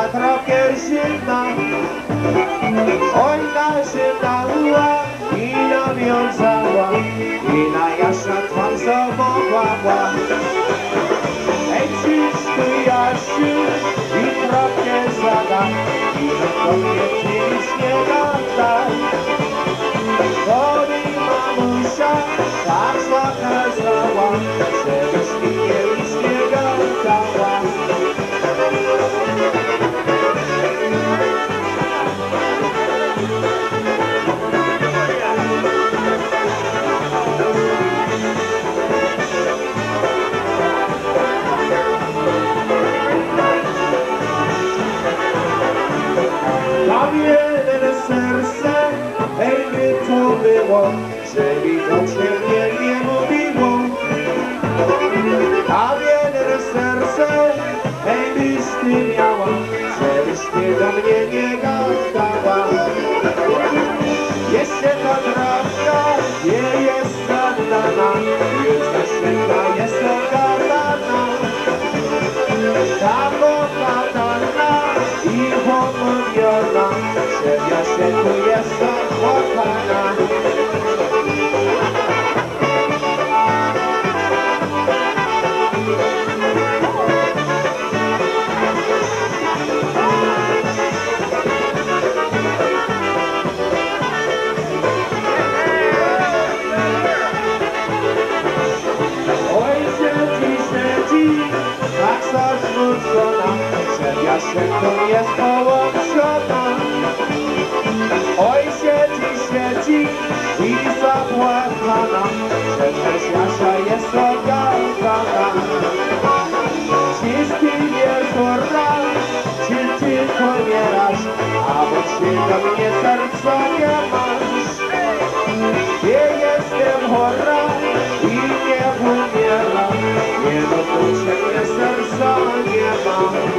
trochę zimna, oj zimna była i nawiązała, i na jasna twarza mogła. Ej, czyś Jasiu, i trochę zada, i do mnie nic nie gada. Bo mi mamusia tak zakazała, żebyś mi nic nie gadała. Tam jeden serce, ej, by to było, że mi do ciebie nie mówiło. Tam jeden serce, ej, byś ty miała, żebyś ty do mnie nie gadała. Jeszcze ta trawka nie jest zadana, już ta świetla jest ogarana. Ta popadana i pomówiona, że ja się tu jestem kochana. Oj, siedzi, tak zasmucona, że ja się tu jest połączona. Oj, siedzi i zapłakana, że też Jasia jest ogarniana. Czysty wieczora, czy tylko mierasz, a bo czy do mnie serca nie masz. Nie jestem chora i nie umieram, nie dotyczy mnie serca nie mam.